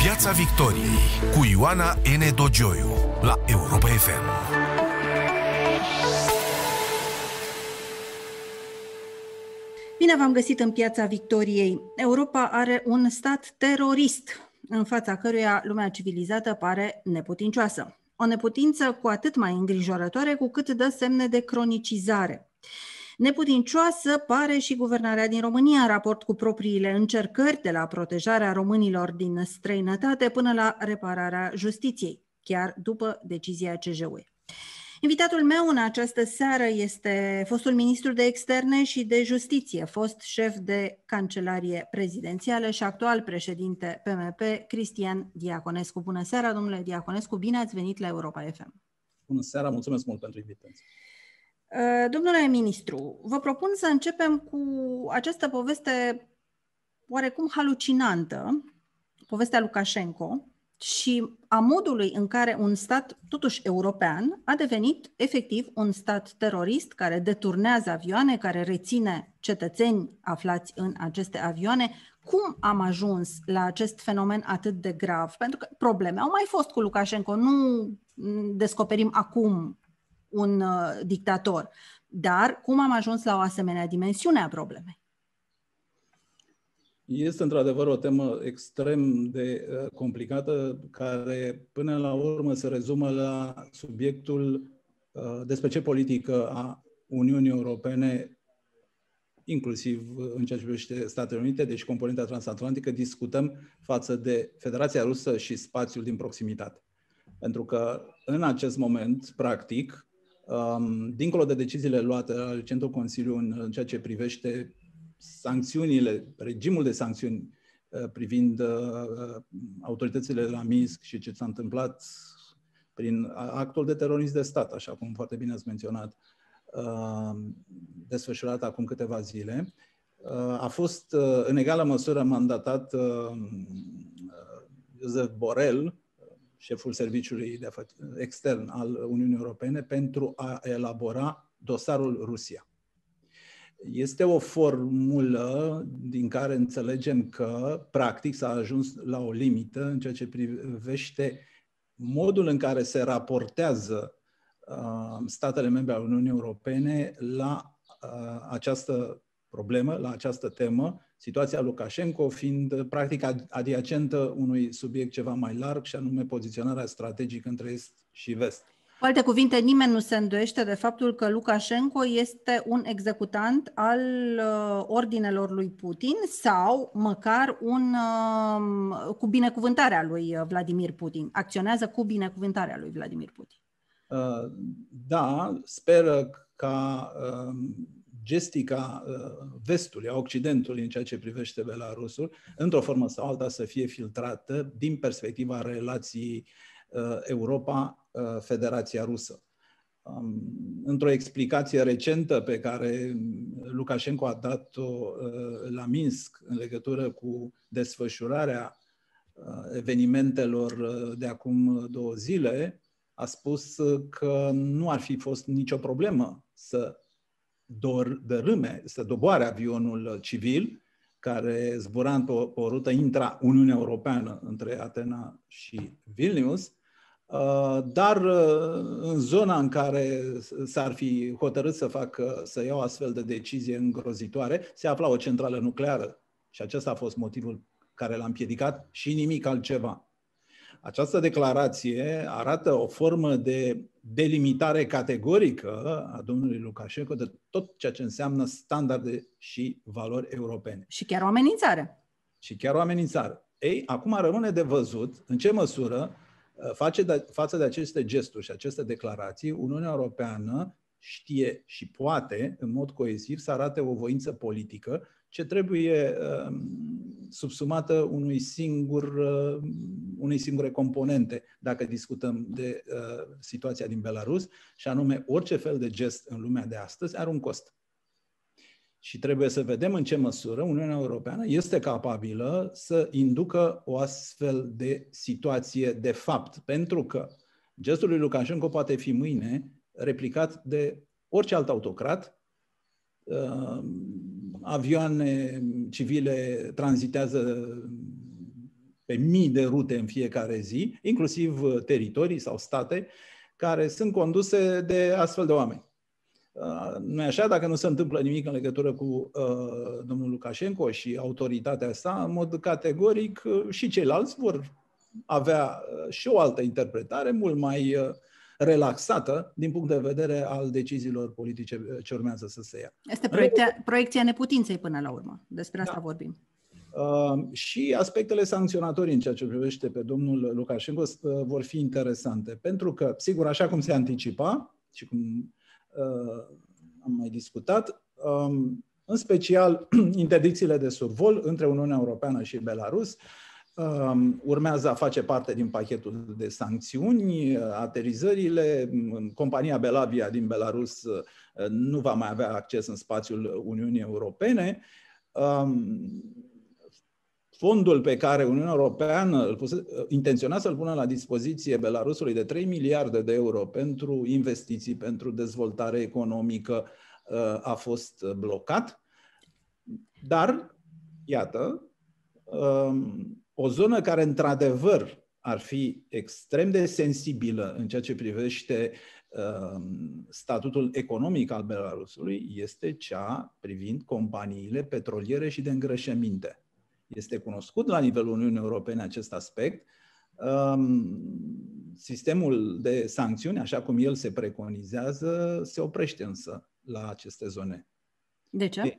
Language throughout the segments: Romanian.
Piața Victoriei cu Ioana N. Dogioiu la Europa FM. Bine v-am găsit în Piața Victoriei. Europa are un stat terorist, în fața căruia lumea civilizată pare neputincioasă. O neputință cu atât mai îngrijorătoare cu cât dă semne de cronicizare. Neputincioasă pare și guvernarea din România în raport cu propriile încercări, de la protejarea românilor din străinătate până la repararea justiției, chiar după decizia CJUE. Invitatul meu în această seară este fostul ministru de Externe și de Justiție, fost șef de Cancelarie Prezidențială și actual președinte PMP, Cristian Diaconescu. Bună seara, domnule Diaconescu, bine ați venit la Europa FM. Bună seara, mulțumesc mult pentru invitație. Domnule ministru, vă propun să începem cu această poveste oarecum halucinantă, povestea Lukashenko, și a modului în care un stat, totuși european, a devenit efectiv un stat terorist care deturnează avioane, care reține cetățeni aflați în aceste avioane. Cum am ajuns la acest fenomen atât de grav? Pentru că probleme au mai fost cu Lukashenko, nu descoperim acum un dictator, dar cum am ajuns la o asemenea dimensiune a problemei? Este într-adevăr o temă extrem de complicată, care până la urmă se rezumă la subiectul despre ce politică a Uniunii Europene, inclusiv în ceea ce privește Statele Unite, deci componenta transatlantică, discutăm față de Federația Rusă și spațiul din proximitate. Pentru că în acest moment, practic, dincolo de deciziile luate la recentul Consiliu în ceea ce privește sancțiunile, regimul de sancțiuni privind autoritățile de la Minsk și ce s-a întâmplat prin actul de terorism de stat, așa cum foarte bine ați menționat, desfășurat acum câteva zile, a fost în egală măsură mandatat Josep Borrell, șeful Serviciului Extern al Uniunii Europene, pentru a elabora dosarul Rusia. Este o formulă din care înțelegem că, practic, s-a ajuns la o limită în ceea ce privește modul în care se raportează statele membre ale Uniunii Europene la această problemă, la această temă, situația Lukashenko fiind, practic, adiacentă unui subiect ceva mai larg, și anume poziționarea strategică între Est și Vest. Cu alte cuvinte, nimeni nu se îndoiește de faptul că Lukashenko este un executant al ordinelor lui Putin sau măcar cu binecuvântarea lui Vladimir Putin. Acționează cu binecuvântarea lui Vladimir Putin. Da, speră ca gestica Vestului, a Occidentului în ceea ce privește Belarusul, într-o formă sau alta să fie filtrată din perspectiva relației Europa-Federația Rusă. Într-o explicație recentă pe care Lukashenko a dat-o la Minsk în legătură cu desfășurarea evenimentelor de acum 2 zile, a spus că nu ar fi fost nicio problemă să doboare avionul civil care zbura pe o rută intra-Uniunea Europeană între Atena și Vilnius, dar în zona în care s-ar fi hotărât să ia o astfel de decizie îngrozitoare, se afla o centrală nucleară și acesta a fost motivul care l-a împiedicat și nimic altceva. Această declarație arată o formă de delimitare categorică a domnului Lukashenko de tot ceea ce înseamnă standarde și valori europene. Și chiar o amenințare. Ei, acum rămâne de văzut în ce măsură, față de aceste gesturi și aceste declarații, Uniunea Europeană știe și poate, în mod coeziv, să arate o voință politică ce trebuie subsumată unei singure componente, dacă discutăm de situația din Belarus, și anume orice fel de gest în lumea de astăzi are un cost. Și trebuie să vedem în ce măsură Uniunea Europeană este capabilă să inducă o astfel de situație de fapt, pentru că gestul lui Lukashenko poate fi mâine replicat de orice alt autocrat. Avioane civile tranzitează pe mii de rute în fiecare zi, inclusiv teritorii sau state, care sunt conduse de astfel de oameni. Nu e așa? Dacă nu se întâmplă nimic în legătură cu domnul Lukashenko și autoritatea sa, în mod categoric și ceilalți vor avea și o altă interpretare mult mai relaxată din punct de vedere al deciziilor politice ce urmează să se ia. Este proiecția neputinței până la urmă. Despre asta vorbim. Și aspectele sancționatorii în ceea ce privește pe domnul Lukashenko vor fi interesante. Pentru că, sigur, așa cum se anticipa și cum am mai discutat, în special interdicțiile de survol între Uniunea Europeană și Belarus urmează a face parte din pachetul de sancțiuni. Aterizările, compania Belavia din Belarus nu va mai avea acces în spațiul Uniunii Europene. Fondul pe care Uniunea Europeană intenționa să-l pună la dispoziție Belarusului de 3 miliarde de euro pentru investiții, pentru dezvoltare economică, a fost blocat. Dar, iată, o zonă care într-adevăr ar fi extrem de sensibilă în ceea ce privește statutul economic al Belarusului este cea privind companiile petroliere și de îngrășăminte. Este cunoscut la nivelul Uniunii Europene acest aspect. Sistemul de sancțiuni, așa cum el se preconizează, se oprește însă la aceste zone. De ce?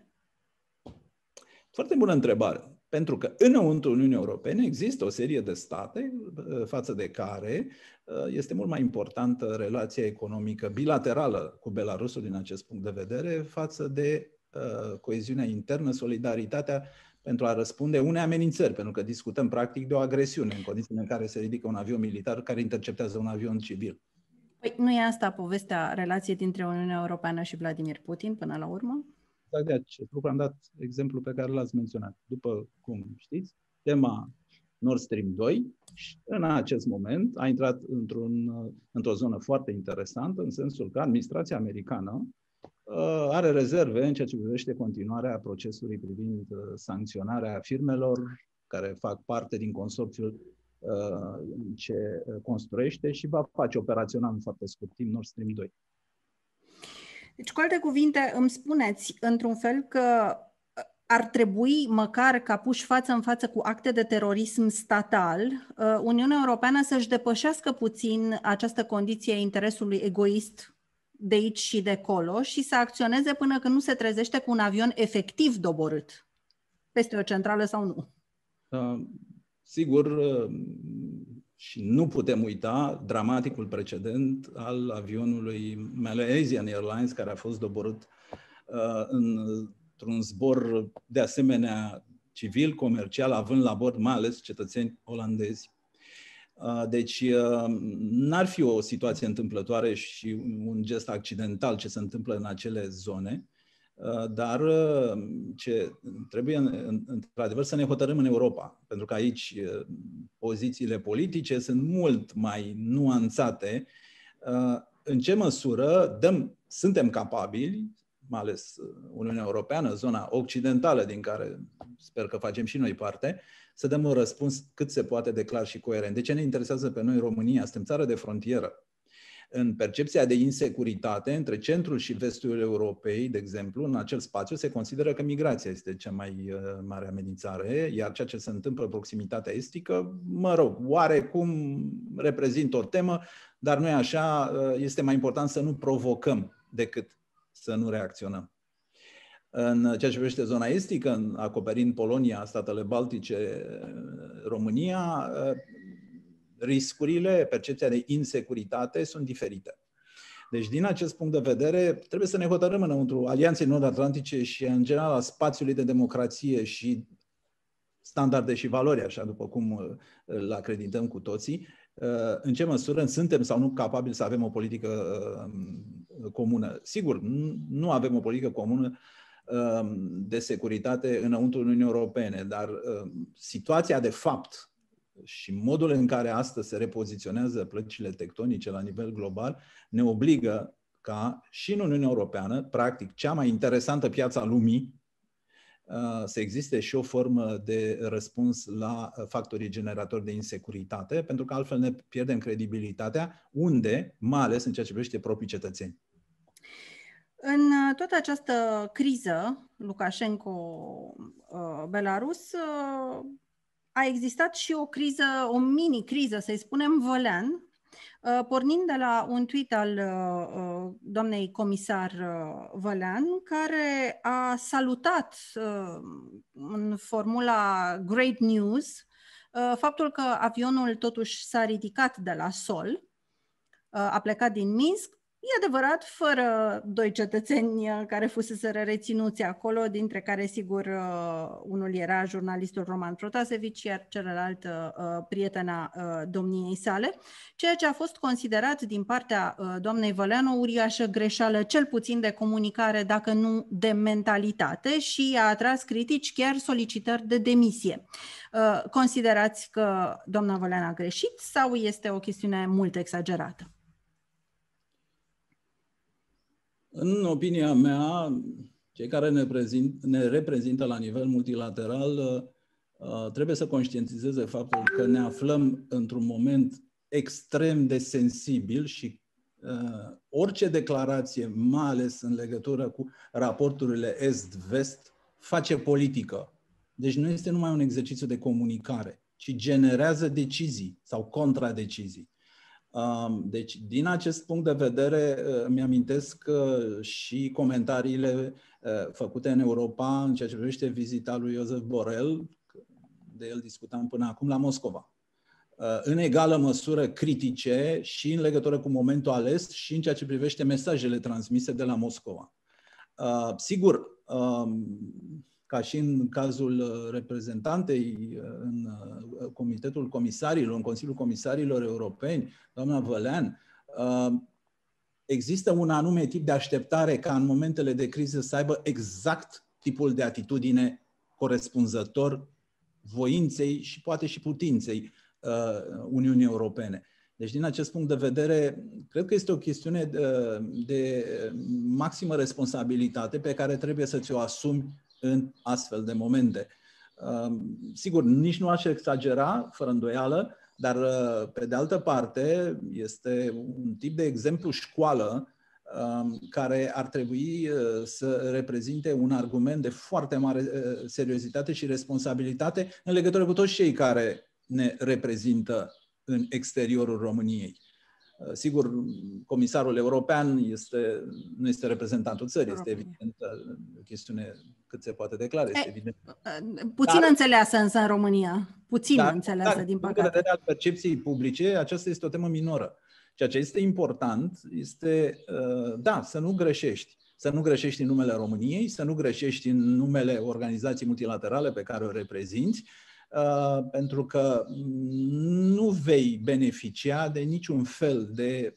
Foarte bună întrebare. Pentru că înăuntru Uniunii Europene există o serie de state față de care este mult mai importantă relația economică bilaterală cu Belarusul din acest punct de vedere față de coeziunea internă, solidaritatea pentru a răspunde unei amenințări, pentru că discutăm practic de o agresiune în condițiile în care se ridică un avion militar care interceptează un avion civil. Păi nu e asta povestea relației dintre Uniunea Europeană și Vladimir Putin până la urmă? Exact de acest lucru am dat exemplu pe care l-ați menționat. După cum știți, tema Nord Stream 2 în acest moment a intrat într-o zonă foarte interesantă, în sensul că administrația americană are rezerve în ceea ce privește continuarea procesului privind sancționarea firmelor care fac parte din consorțiul ce construiește și va face operațional în foarte scurt timp Nord Stream 2. Deci, cu alte cuvinte, îmi spuneți, într-un fel, că ar trebui, măcar ca puși față în față cu acte de terorism statal, Uniunea Europeană să-și depășească puțin această condiție a interesului egoist de aici și de acolo și să acționeze până când nu se trezește cu un avion efectiv doborât peste o centrală sau nu. Sigur, și nu putem uita dramaticul precedent al avionului Malaysian Airlines, care a fost doborât într-un zbor de asemenea civil, comercial, având la bord mai ales cetățeni olandezi. Deci n-ar fi o situație întâmplătoare și un gest accidental ce se întâmplă în acele zone, dar ce trebuie într-adevăr să ne hotărâm în Europa, pentru că aici pozițiile politice sunt mult mai nuanțate. În ce măsură suntem capabili, mai ales Uniunea Europeană, zona occidentală din care sper că facem și noi parte, să dăm un răspuns cât se poate de clar și coerent. De ce ne interesează pe noi România? Suntem țară de frontieră. În percepția de insecuritate între centrul și vestul Europei, de exemplu, în acel spațiu se consideră că migrația este cea mai mare amenințare, iar ceea ce se întâmplă în proximitatea estică, mă rog, oarecum reprezintă o temă, dar nu e așa, este mai important să nu provocăm decât să nu reacționăm. În ceea ce privește zona estică, acoperind Polonia, statele Baltice, România, riscurile, percepția de insecuritate sunt diferite. Deci, din acest punct de vedere, trebuie să ne hotărâm înăuntru Alianței Nord-Atlantice și, în general, a spațiului de democrație și standarde și valori, așa după cum îl acredităm cu toții, în ce măsură suntem sau nu capabili să avem o politică comună. Sigur, nu avem o politică comună de securitate înăuntru Uniunii Europene, dar situația de fapt și modul în care astăzi se repoziționează plăcile tectonice la nivel global ne obligă ca și în Uniunea Europeană, practic cea mai interesantă piață a lumii, să existe și o formă de răspuns la factorii generatori de insecuritate, pentru că altfel ne pierdem credibilitatea, unde, mai ales în ceea ce privește proprii cetățeni. În toată această criză, Lukashenko-Belarus, a existat și o criză, o mini-criză, să-i spunem, Vălean, pornind de la un tweet al doamnei comisar Vălean, care a salutat în formula Great News faptul că avionul totuși s-a ridicat de la sol, a plecat din Minsk. E adevărat, fără doi cetățeni care fuseseră reținuți acolo, dintre care, sigur, unul era jurnalistul Roman Protasevich, iar celălalt prietena domniei sale, ceea ce a fost considerat din partea doamnei Vălean o uriașă greșeală, cel puțin de comunicare, dacă nu de mentalitate, și a atras critici, chiar solicitări de demisie. Considerați că doamna Vălean a greșit sau este o chestiune mult exagerată? În opinia mea, cei care ne reprezintă la nivel multilateral trebuie să conștientizeze faptul că ne aflăm într-un moment extrem de sensibil și orice declarație, mai ales în legătură cu raporturile est-vest, face politică. Deci nu este numai un exercițiu de comunicare, ci generează decizii sau contradecizii. Deci, din acest punct de vedere, mi-amintesc și comentariile făcute în Europa în ceea ce privește vizita lui Josep Borrell, de el discutam până acum, la Moscova. În egală măsură critice și în legătură cu momentul ales și în ceea ce privește mesajele transmise de la Moscova. Sigur, ca și în cazul reprezentantei în Comitetul Comisarilor, în Consiliul Comisarilor Europeni, doamna Vălean, există un anume tip de așteptare ca în momentele de criză să aibă exact tipul de atitudine corespunzător voinței și poate și putinței Uniunii Europene. Deci, din acest punct de vedere, cred că este o chestiune de maximă responsabilitate pe care trebuie să ți-o asumi în astfel de momente. Sigur, nici nu aș exagera, fără îndoială, dar, pe de altă parte, este un tip de exemplu școală care ar trebui să reprezinte un argument de foarte mare seriozitate și responsabilitate în legătură cu toți cei care ne reprezintă în exteriorul României. Sigur, comisarul european nu este reprezentantul țării, este evident o chestiune cât se poate declara, este evident. Puțin înțeleasă însă în România, înțeleasă, din păcate. Din vedere al percepției publice, aceasta este o temă minoră. Ceea ce este important este, să nu greșești. Să nu greșești în numele României, să nu greșești în numele organizației multilaterale pe care o reprezinți, pentru că nu vei beneficia de niciun fel de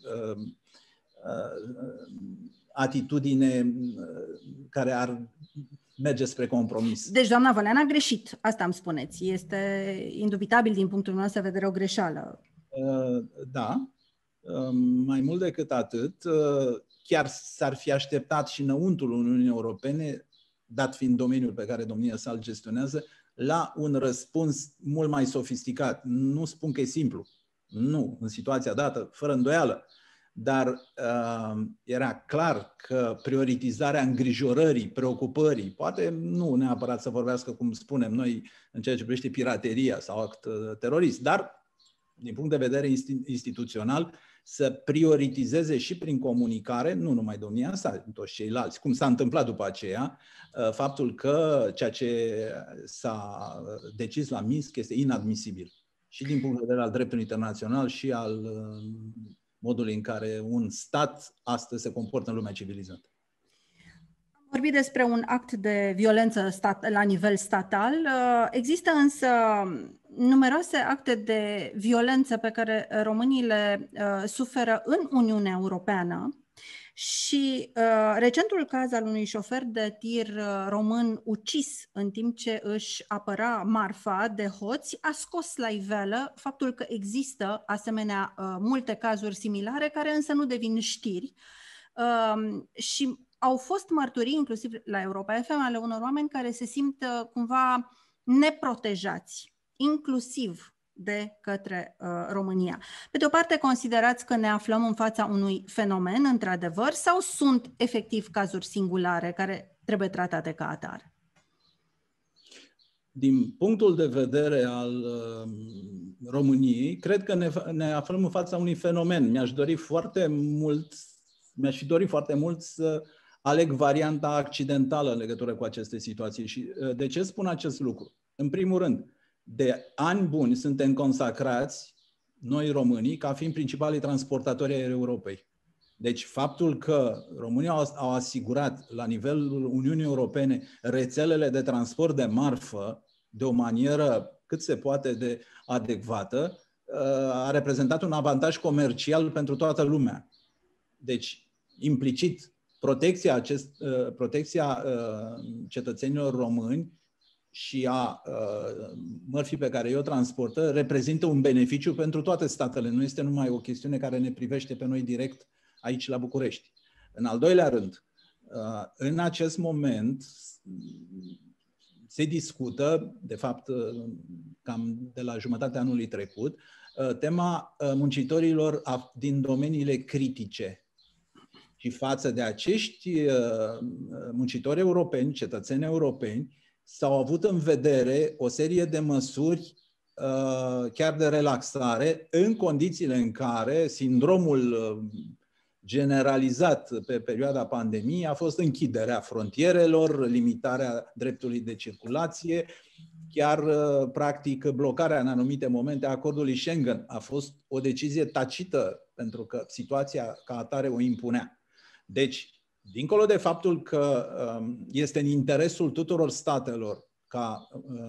atitudine care ar merge spre compromis. Deci doamna Vălean a greșit, asta îmi spuneți. Este indubitabil din punctul nostru de vedere o greșeală. Da, mai mult decât atât, chiar s-ar fi așteptat și înăuntrul Uniunii Europene, dat fiind domeniul pe care domnia sa îl gestionează, la un răspuns mult mai sofisticat. Nu spun că e simplu. Nu, în situația dată, fără îndoială. Dar era clar că prioritizarea îngrijorării, preocupării, poate nu neapărat să vorbească, cum spunem noi, în ceea ce privește pirateria sau act terorist, dar, din punct de vedere instituțional, să prioritizeze și prin comunicare, nu numai domnia sa, toți ceilalți, cum s-a întâmplat după aceea, faptul că ceea ce s-a decis la Minsk este inadmisibil. Și din punct de vedere al dreptului internațional și al modului în care un stat astăzi se comportă în lumea civilizată. Am vorbit despre un act de violență la nivel statal. Există însă numeroase acte de violență pe care românii le suferă în Uniunea Europeană și recentul caz al unui șofer de tir român ucis în timp ce își apăra marfa de hoți a scos la iveală faptul că există asemenea multe cazuri similare care însă nu devin știri și au fost mărturii, inclusiv la Europa FM, ale unor oameni care se simt cumva neprotejați, inclusiv de către România. Pe de o parte, considerați că ne aflăm în fața unui fenomen, într-adevăr, sau sunt efectiv cazuri singulare care trebuie tratate ca atare? Din punctul de vedere al României, cred că ne aflăm în fața unui fenomen. Mi-aș fi dorit foarte mult să aleg varianta accidentală în legătură cu aceste situații. Și de ce spun acest lucru? În primul rând, de ani buni suntem consacrați, noi românii, ca fiind principalii transportatori ai Europei. Deci faptul că România au asigurat la nivelul Uniunii Europene rețelele de transport de marfă de o manieră cât se poate de adecvată, a reprezentat un avantaj comercial pentru toată lumea. Deci, implicit, protecția cetățenilor români și a mărfii pe care o transportă reprezintă un beneficiu pentru toate statele. Nu este numai o chestiune care ne privește pe noi direct aici la București. În al doilea rând, în acest moment se discută, de fapt, cam de la jumătatea anului trecut, tema muncitorilor din domeniile critice. Și față de acești muncitori europeni, cetățeni europeni, s-au avut în vedere o serie de măsuri chiar de relaxare, în condițiile în care sindromul generalizat pe perioada pandemiei a fost închiderea frontierelor, limitarea dreptului de circulație, chiar practic blocarea în anumite momente a acordului Schengen. A fost o decizie tacită pentru că situația ca atare o impunea. Deci, dincolo de faptul că este în interesul tuturor statelor ca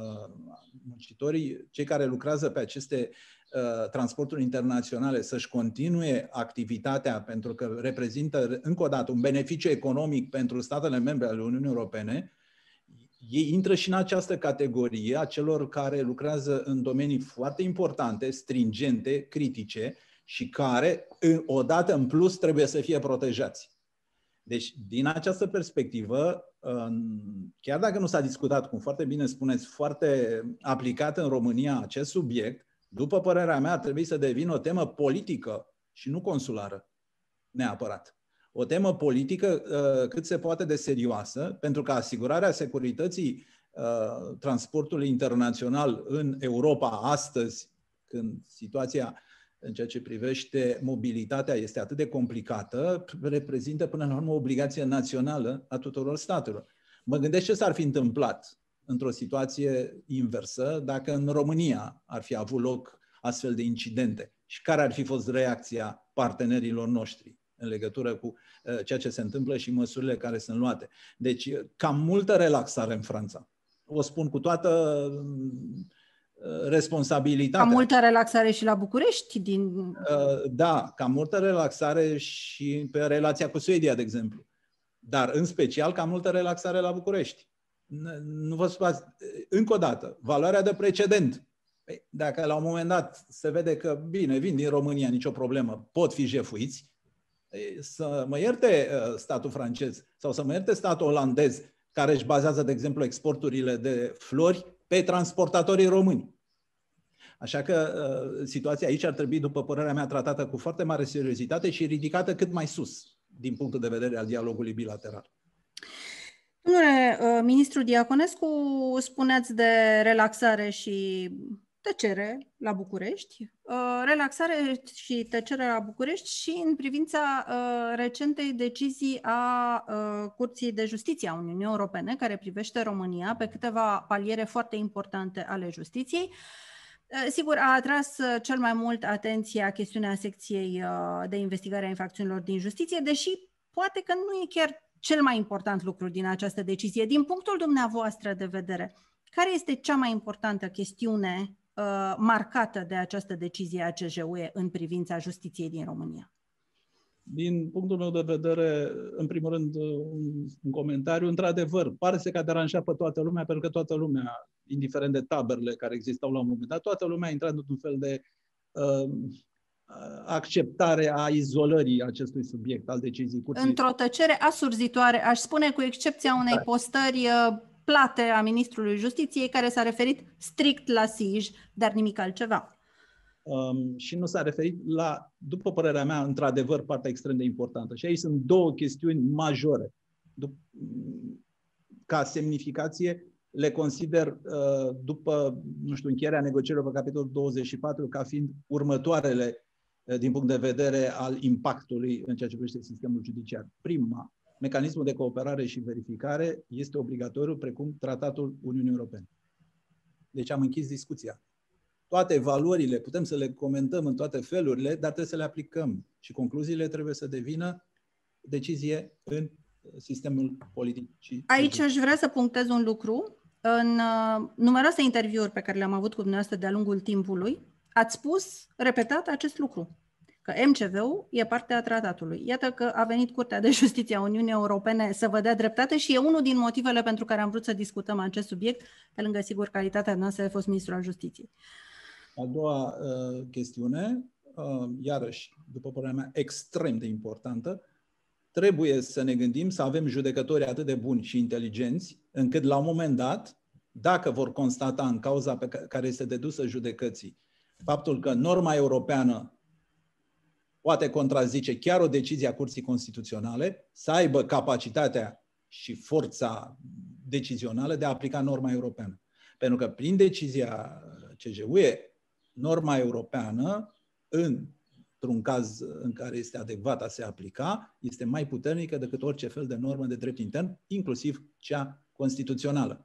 muncitorii, cei care lucrează pe aceste transporturi internaționale, să-și continue activitatea pentru că reprezintă, încă o dată, un beneficiu economic pentru statele membre ale Uniunii Europene, ei intră și în această categorie a celor care lucrează în domenii foarte importante, stringente, critice și care, odată în plus, trebuie să fie protejați. Deci, din această perspectivă, chiar dacă nu s-a discutat, cum foarte bine spuneți, foarte aplicat în România acest subiect, după părerea mea, ar trebui să devină o temă politică și nu consulară, neapărat. O temă politică cât se poate de serioasă, pentru că asigurarea securității transportului internațional în Europa astăzi, când situația în ceea ce privește mobilitatea este atât de complicată, reprezintă până la urmă o obligație națională a tuturor statelor. Mă gândesc ce s-ar fi întâmplat într-o situație inversă dacă în România ar fi avut loc astfel de incidente și care ar fi fost reacția partenerilor noștri în legătură cu ceea ce se întâmplă și măsurile care sunt luate. Deci, cam multă relaxare în Franța. O spun cu toată responsabilitatea. Cam multă relaxare și la București? Da, cam multă relaxare și pe relația cu Suedia, de exemplu. Dar, în special, cam multă relaxare la București. Nu vă spuneți, încă o dată, valoarea de precedent. Dacă la un moment dat se vede că, bine, vin din România, nicio problemă, pot fi jefuiți, să mă ierte statul francez sau să mă ierte statul olandez, care își bazează, de exemplu, exporturile de flori pe transportatorii români. Așa că situația aici ar trebui, după părerea mea, tratată cu foarte mare seriozitate și ridicată cât mai sus, din punctul de vedere al dialogului bilateral. Domnule ministru Diaconescu, spuneați de relaxare și tăcere la București, relaxare și tăcere la București și în privința recentei decizii a Curții de Justiție a Uniunii Europene, care privește România pe câteva paliere foarte importante ale justiției. Sigur, a atras cel mai mult atenția chestiunea secției de investigare a infracțiunilor din justiție, deși poate că nu e chiar cel mai important lucru din această decizie. Din punctul dumneavoastră de vedere, care este cea mai importantă chestiune marcată de această decizie a CJUE în privința justiției din România? Din punctul meu de vedere, în primul rând, un comentariu. Într-adevăr, pare că a deranjat pe toată lumea, pentru că toată lumea, indiferent de taberele care existau la un moment dat, toată lumea a intrat într-un fel de acceptare a izolării acestui subiect al deciziei curții. Într-o tăcere asurzitoare, aș spune, cu excepția unei postări plate a Ministrului Justiției, care s-a referit strict la SIJ, dar nimic altceva. Și nu s-a referit la, după părerea mea, într-adevăr, partea extrem de importantă. Și aici sunt două chestiuni majore. Ca semnificație, le consider, după, nu știu, încheierea negocierilor pe capitolul 24, ca fiind următoarele din punct de vedere al impactului în ceea ce privește sistemul judiciar. Prima, mecanismul de cooperare și verificare este obligatoriu, precum Tratatul Uniunii Europene. Deci am închis discuția. Toate valorile putem să le comentăm în toate felurile, dar trebuie să le aplicăm și concluziile trebuie să devină decizie în sistemul politic. Aici aș vrea să punctez un lucru. În numeroase interviuri pe care le-am avut cu dumneavoastră de-a lungul timpului, ați spus, repetat, acest lucru, că MCV-ul e parte a tratatului. Iată că a venit Curtea de Justiție a Uniunii Europene să vă dea dreptate și e unul din motivele pentru care am vrut să discutăm acest subiect, pe lângă, sigur, calitatea noastră de fost ministru al Justiției. A doua chestiune, iarăși, după părerea mea, extrem de importantă, trebuie să ne gândim să avem judecători atât de buni și inteligenți, încât la un moment dat, dacă vor constata în cauza pe care este dedusă judecății, faptul că norma europeană poate contrazice chiar o decizie a Curții Constituționale, să aibă capacitatea și forța decizională de a aplica norma europeană. Pentru că prin decizia CJUE, norma europeană, într-un caz în care este adecvat a se aplica, este mai puternică decât orice fel de normă de drept intern, inclusiv cea constituțională.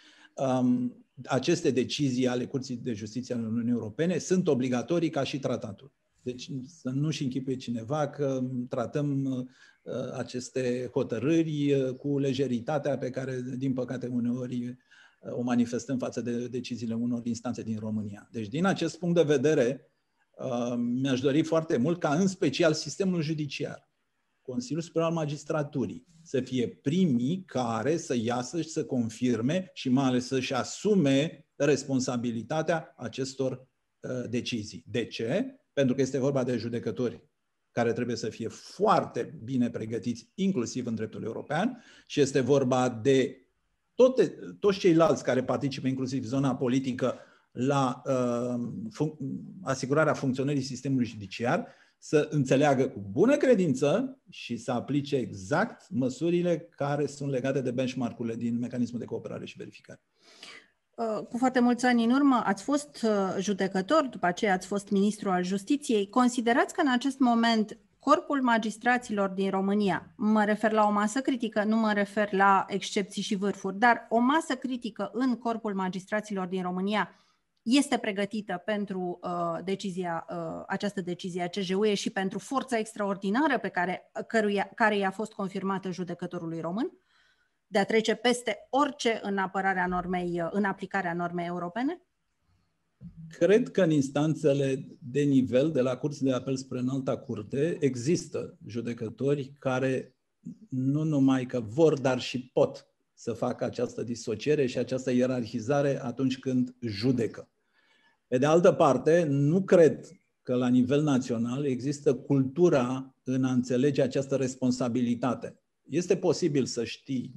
Aceste decizii ale Curții de Justiție ale Uniunii Europene sunt obligatorii ca și tratatul. Deci să nu-și închipuie cineva că tratăm aceste hotărâri cu lejeritatea pe care, din păcate, uneori o manifestăm față de deciziile unor instanțe din România. Deci, din acest punct de vedere, mi-aș dori foarte mult ca, în special, sistemul judiciar, Consiliul Superior al Magistraturii, să fie primii care să iasă și să confirme și mai ales să-și asume responsabilitatea acestor decizii. De ce? Pentru că este vorba de judecători care trebuie să fie foarte bine pregătiți, inclusiv în dreptul european, și este vorba de toți ceilalți care participă, inclusiv zona politică, la asigurarea funcționării sistemului judiciar, să înțeleagă cu bună credință și să aplice exact măsurile care sunt legate de benchmark-urile din mecanismul de cooperare și verificare. Cu foarte mulți ani în urmă ați fost judecător, după aceea ați fost ministru al Justiției. Considerați că în acest moment corpul magistraților din România, mă refer la o masă critică, nu mă refer la excepții și vârfuri, dar o masă critică în corpul magistraților din România este pregătită pentru această decizie a CJUE și pentru forța extraordinară pe care i-a fost confirmată judecătorului român, de a trece peste orice în aplicarea normei europene? Cred că în instanțele de nivel, de la curți de apel spre înalta curte, există judecători care nu numai că vor, dar și pot să facă această disociere și această ierarhizare atunci când judecă. Pe de altă parte, nu cred că la nivel național există cultura în a înțelege această responsabilitate. Este posibil să știi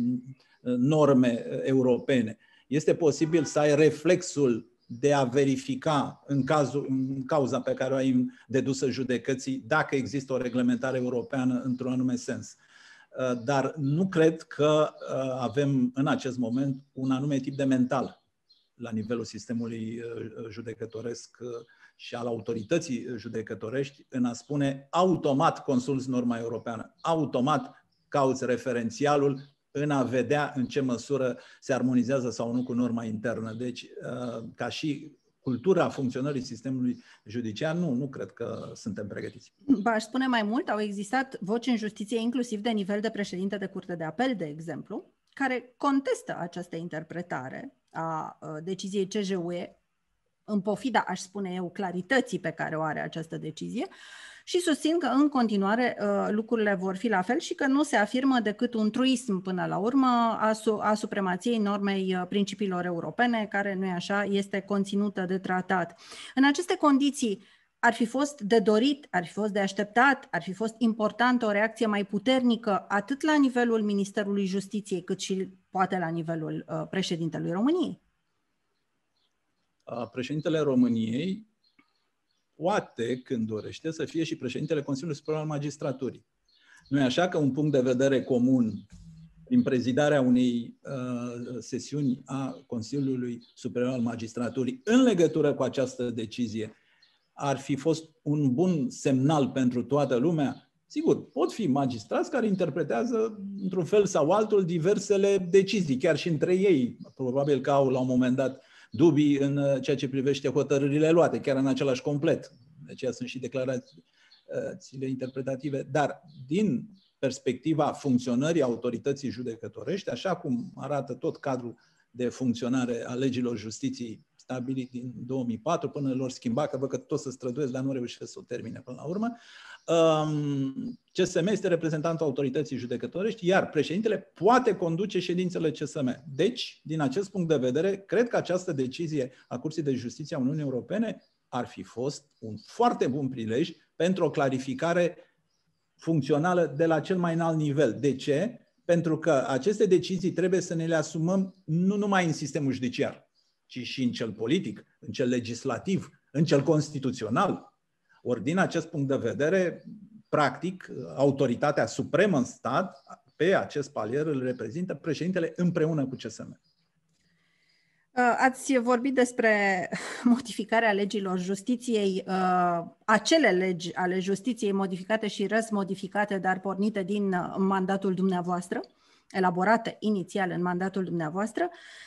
norme europene, este posibil să ai reflexul de a verifica în cauza pe care o ai dedusă judecății dacă există o reglementare europeană într-un anume sens. Dar nu cred că avem în acest moment un anume tip de mental la nivelul sistemului judecătoresc și al autorității judecătorești în a spune automat consulți norma europeană, automat cauți referențialul în a vedea în ce măsură se armonizează sau nu cu norma internă. Deci, ca și cultura funcționării sistemului judiciar, nu cred că suntem pregătiți. Aș spune mai mult, au existat voci în justiție, inclusiv de nivel de președinte de curte de apel, de exemplu, care contestă această interpretare a deciziei CJUE, în pofida, aș spune eu, clarității pe care o are această decizie, și susțin că în continuare lucrurile vor fi la fel și că nu se afirmă decât un truism până la urmă a supremației normei principiilor europene, care, nu-i așa, este conținută de tratat. În aceste condiții, ar fi fost de dorit, ar fi fost de așteptat, ar fi fost importantă o reacție mai puternică atât la nivelul Ministerului Justiției, cât și poate la nivelul președintelui României? Președintele României poate, când dorește, să fie și președintele Consiliului Superior al Magistraturii. Nu e așa că un punct de vedere comun prin prezidarea unei sesiuni a Consiliului Superior al Magistraturii în legătură cu această decizie ar fi fost un bun semnal pentru toată lumea? Sigur, pot fi magistrați care interpretează într-un fel sau altul diversele decizii, chiar și între ei. Probabil că au la un moment dat dubii în ceea ce privește hotărârile luate, chiar în același complet. De aceea sunt și declarațiile interpretative. Dar din perspectiva funcționării autorității judecătorești, așa cum arată tot cadrul de funcționare a legilor justiției stabilit din 2004 până lor schimba, că văd că tot se străduiesc, dar nu reușesc să o termine până la urmă. CSM este reprezentantul autorității judecătorești, iar președintele poate conduce ședințele CSM. Deci, din acest punct de vedere, cred că această decizie a Curții de Justiție a Uniunii Europene ar fi fost un foarte bun prilej pentru o clarificare funcțională de la cel mai înalt nivel. De ce? Pentru că aceste decizii trebuie să ne le asumăm nu numai în sistemul judiciar, ci și în cel politic, în cel legislativ, în cel constituțional. Ori din acest punct de vedere, practic, autoritatea supremă în stat, pe acest palier îl reprezintă președintele împreună cu CSM. Ați vorbit despre modificarea legilor justiției, acele legi ale justiției modificate și răsmodificate, dar pornite din mandatul dumneavoastră, elaborate inițial în mandatul dumneavoastră.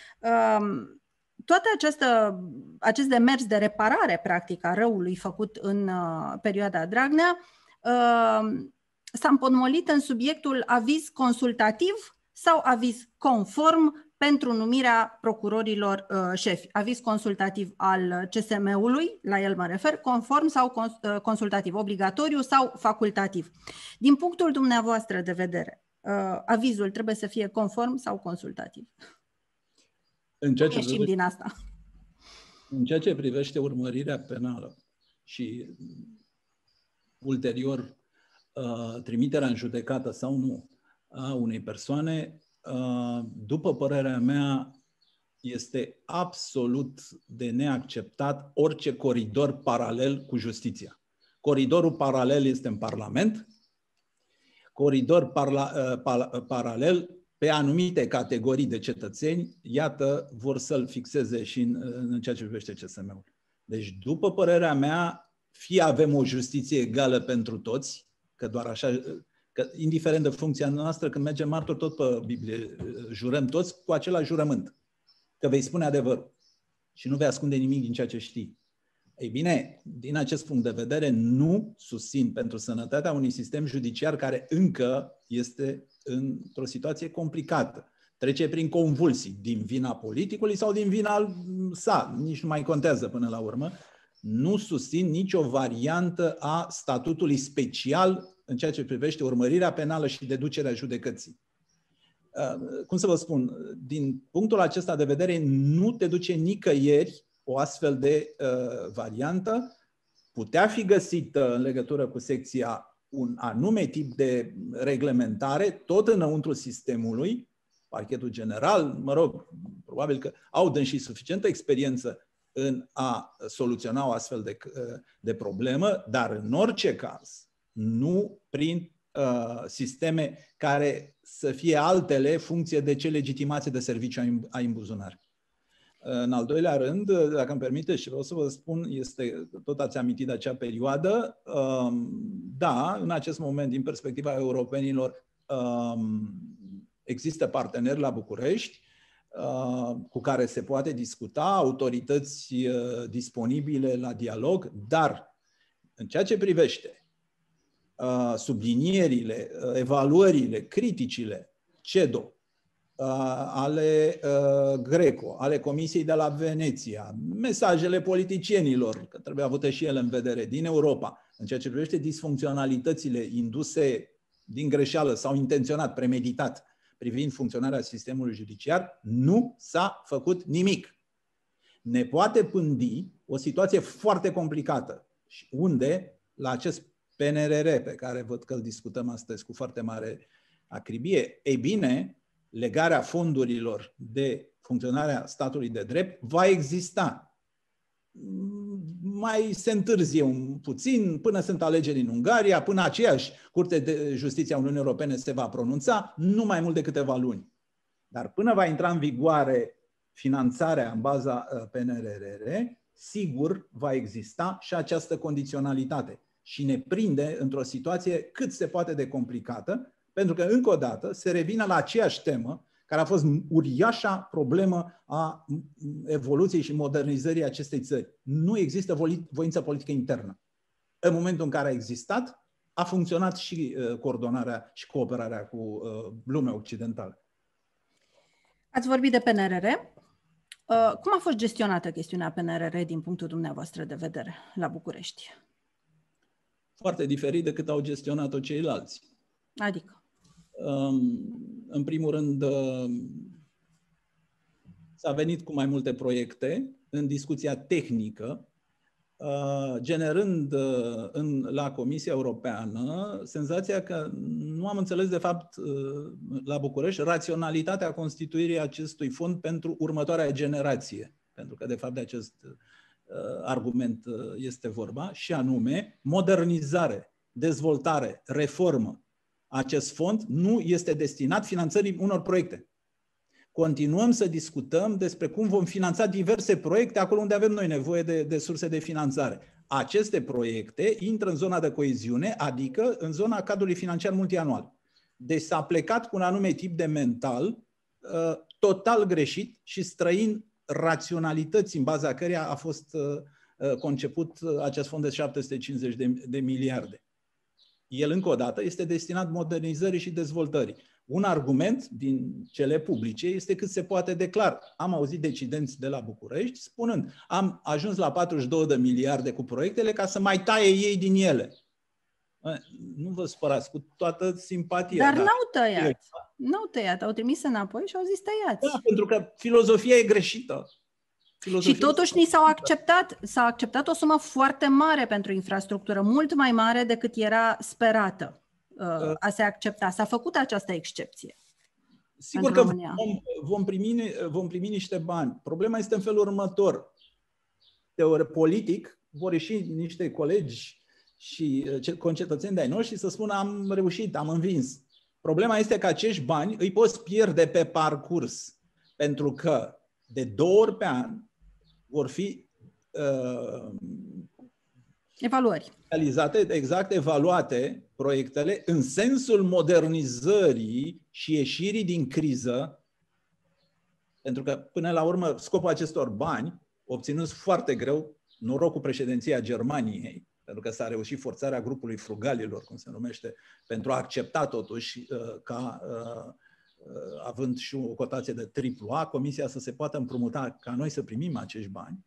Toate acest demers de reparare, practic, a răului făcut în perioada Dragnea s-a împotmolit în subiectul aviz consultativ sau aviz conform pentru numirea procurorilor șefi. Aviz consultativ al CSM-ului, la el mă refer, conform sau consultativ, obligatoriu sau facultativ. Din punctul dumneavoastră de vedere, avizul trebuie să fie conform sau consultativ? Ieșim din asta. În ceea ce privește urmărirea penală și ulterior trimiterea în judecată sau nu a unei persoane, după părerea mea, este absolut de neacceptat orice coridor paralel cu justiția. Coridorul paralel este în Parlament, coridor paralel pe anumite categorii de cetățeni, iată, vor să-l fixeze și în ceea ce privește CSM-ul. Deci, după părerea mea, fie avem o justiție egală pentru toți, că doar așa, că indiferent de funcția noastră, când mergem martor, tot pe Biblie jurăm toți cu același jurământ, că vei spune adevărul și nu vei ascunde nimic din ceea ce știi. Ei bine, din acest punct de vedere, nu susțin pentru sănătatea unui sistem judiciar care încă este într-o situație complicată. Trece prin convulsii, din vina politicului sau din vina sa, nici nu mai contează până la urmă. Nu susțin nicio variantă a statutului special în ceea ce privește urmărirea penală și deducerea judecății. Cum să vă spun, din punctul acesta de vedere, nu te duce nicăieri o astfel de variantă. Putea fi găsită în legătură cu secția un anume tip de reglementare, tot înăuntru sistemului, parchetul general, mă rog, probabil că au dânsi suficientă experiență în a soluționa o astfel de problemă, dar în orice caz, nu prin sisteme care să fie altele funcție de ce legitimație de serviciu ai în buzunar. În al doilea rând, dacă îmi permiteți și vreau să vă spun, tot ați amintit de acea perioadă, da, în acest moment, din perspectiva europenilor, există parteneri la București cu care se poate discuta, autorități disponibile la dialog, dar în ceea ce privește sublinierile, evaluările, criticile CEDO, ale Greco, ale Comisiei de la Veneția, mesajele politicienilor, că trebuie avute și ele în vedere, din Europa, în ceea ce privește disfuncționalitățile induse din greșeală sau intenționat, premeditat, privind funcționarea sistemului judiciar, nu s-a făcut nimic. Ne poate pândi o situație foarte complicată Și unde? La acest PNRR pe care văd că îl discutăm astăzi cu foarte mare acribie. Ei bine, legarea fondurilor de funcționarea statului de drept va exista. Mai se întârzie un puțin, până sunt alegeri în Ungaria, până aceeași Curte de Justiție a Uniunii Europene se va pronunța, nu mai mult de câteva luni. Dar până va intra în vigoare finanțarea în baza PNRR, sigur va exista și această condiționalitate. Și ne prinde într-o situație cât se poate de complicată, pentru că, încă o dată, se revine la aceeași temă, care a fost uriașa problemă a evoluției și modernizării acestei țări. Nu există voință politică internă. În momentul în care a existat, a funcționat și coordonarea și cooperarea cu lumea occidentală. Ați vorbit de PNRR. Cum a fost gestionată chestiunea PNRR din punctul dumneavoastră de vedere la București? Foarte diferit decât au gestionat-o ceilalți. Adică? În primul rând, s-a venit cu mai multe proiecte în discuția tehnică, generând la Comisia Europeană senzația că nu am înțeles, de fapt, la București, raționalitatea constituirii acestui fond pentru următoarea generație. Pentru că, de fapt, de acest argument este vorba, și anume modernizare, dezvoltare, reformă. Acest fond nu este destinat finanțării unor proiecte. Continuăm să discutăm despre cum vom finanța diverse proiecte acolo unde avem noi nevoie de surse de finanțare. Aceste proiecte intră în zona de coeziune, adică în zona cadrului financiar multianual. Deci s-a plecat cu un anume tip de mental total greșit și străin raționalității în baza căreia a fost conceput acest fond de 750 de miliarde. El, încă o dată, este destinat modernizării și dezvoltării. Un argument din cele publice este cât se poate de clar. Am auzit decidenți de la București spunând: am ajuns la 42 de miliarde cu proiectele ca să mai taie ei din ele. Nu vă spărați, cu toată simpatia. Dar n-au tăiat. N-au tăiat, au trimis înapoi și au zis tăiați. Da, pentru că filozofia e greșită. Și totuși s-a acceptat o sumă foarte mare pentru infrastructură, mult mai mare decât era sperată a se accepta. S-a făcut această excepție. Sigur că vom primi niște bani. Problema este în felul următor. Politic vor ieși niște colegi și concetățeni de-ai noștri să spună: am reușit, am învins. Problema este că acești bani îi poți pierde pe parcurs, pentru că de 2 ori pe an vor fi evaluări realizate, exact, evaluate proiectele în sensul modernizării și ieșirii din criză, pentru că, până la urmă, scopul acestor bani, obținuți foarte greu, noroc cu președinția Germaniei, pentru că s-a reușit forțarea grupului frugalilor, cum se numește, pentru a accepta totuși ca având și o cotație de AAA, Comisia să se poată împrumuta ca noi să primim acești bani.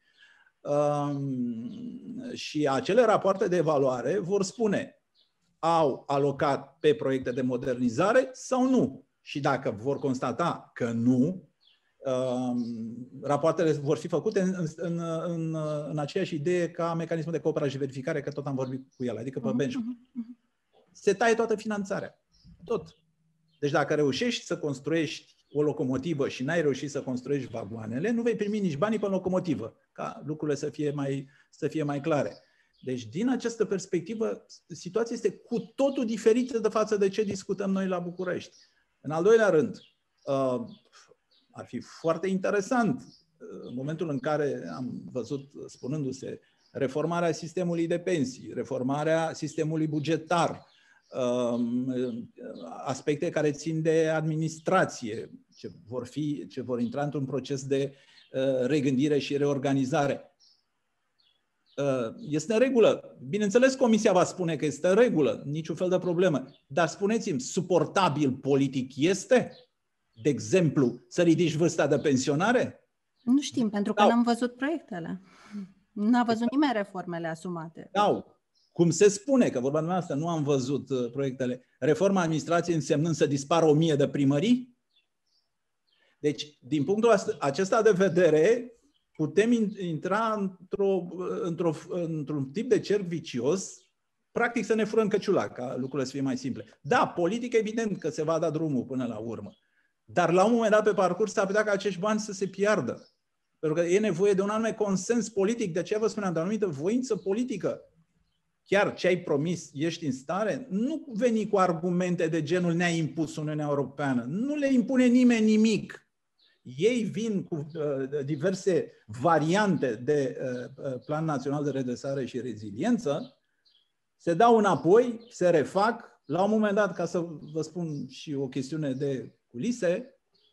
Și acele rapoarte de evaluare vor spune: au alocat pe proiecte de modernizare sau nu? Și dacă vor constata că nu, rapoartele vor fi făcute în aceeași idee ca mecanismul de cooperare și verificare, că tot am vorbit cu el, adică pe benchmark. Se taie toată finanțarea. Tot. Deci dacă reușești să construiești o locomotivă și n-ai reușit să construiești vagoanele, nu vei primi nici banii pe locomotivă, ca lucrurile să fie mai clare. Deci, din această perspectivă, situația este cu totul diferită de față de ce discutăm noi la București. În al doilea rând, ar fi foarte interesant, în momentul în care am văzut spunându-se reformarea sistemului de pensii, reformarea sistemului bugetar, aspecte care țin de administrație, ce vor intra într-un proces de regândire și reorganizare. Este în regulă. Bineînțeles, Comisia va spune că este în regulă, niciun fel de problemă. Dar spuneți-mi, suportabil politic este, de exemplu, să ridici vârsta de pensionare? Nu știm, pentru că n-am văzut proiectele. N-a văzut nimeni reformele asumate. Cum se spune, că vorba dumneavoastră, nu am văzut proiectele. Reforma administrației însemnând să dispară 1000 de primării? Deci, din punctul acesta de vedere, putem intra într-un tip de cerc vicios, practic să ne furăm căciula, ca lucrurile să fie mai simple. Da, politic evident că se va da drumul până la urmă, dar la un moment dat pe parcurs s-ar putea ca acești bani să se piardă. Pentru că e nevoie de un anume consens politic, de aceea vă spuneam, de o anumită voință politică. Chiar ce ai promis, ești în stare? Nu veni cu argumente de genul ne-a impus Uniunea Europeană. Nu le impune nimeni nimic. Ei vin cu diverse variante de Plan Național de Redresare și Reziliență, se dau înapoi, se refac. La un moment dat, ca să vă spun și o chestiune de culise,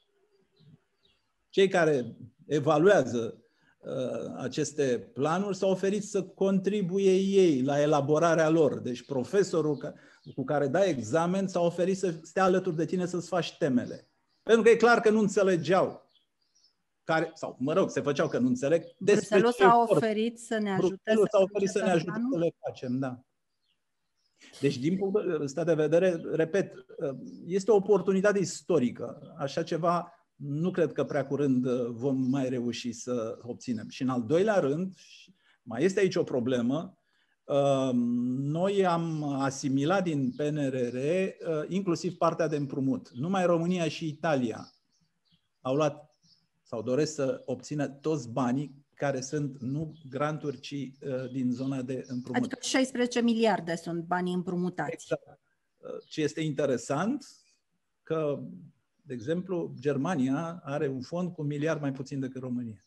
cei care evaluează aceste planuri s-au oferit să contribuie ei la elaborarea lor. Deci profesorul cu care dai examen s-a oferit să stea alături de tine să-ți faci temele. Pentru că e clar că nu înțelegeau. Sau, mă rog, se făceau că nu înțeleg. Bruxelles s-a oferit să ne ajute să le facem, da. Deci, din punctul ăsta de vedere, repet, este o oportunitate istorică. Așa ceva nu cred că prea curând vom mai reuși să obținem. Și în al doilea rând, mai este aici o problemă, noi am asimilat din PNRR inclusiv partea de împrumut. Numai România și Italia au luat sau doresc să obțină toți banii care sunt nu granturi, ci din zona de împrumut. Adică 16 miliarde sunt banii împrumutați. Exact. Ce este interesant, că, de exemplu, Germania are un fond cu 1 miliard mai puțin decât România.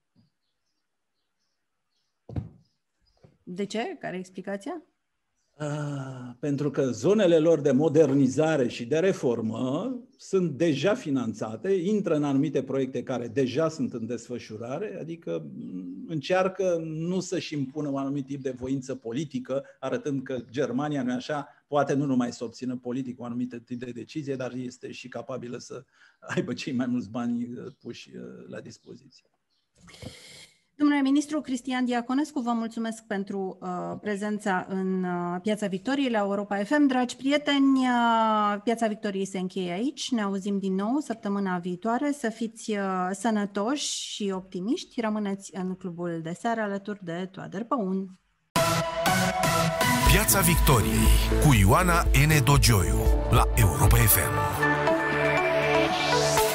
De ce? Care e explicația? Pentru că zonele lor de modernizare și de reformă sunt deja finanțate, intră în anumite proiecte care deja sunt în desfășurare, adică încearcă nu să-și impună un anumit tip de voință politică, arătând că Germania, nu așa, poate nu numai să obțină politic un anumit tip de decizie, dar este și capabilă să aibă cei mai mulți bani puși la dispoziție. Domnule ministru Cristian Diaconescu, vă mulțumesc pentru prezența în Piața Victoriei la Europa FM. Dragi prieteni, Piața Victoriei se încheie aici. Ne auzim din nou săptămâna viitoare. Să fiți sănătoși și optimiști. Rămâneți în clubul de seară alături de Toader Păun. Piața Victoriei cu Ioana N. Dogioiu la Europa FM.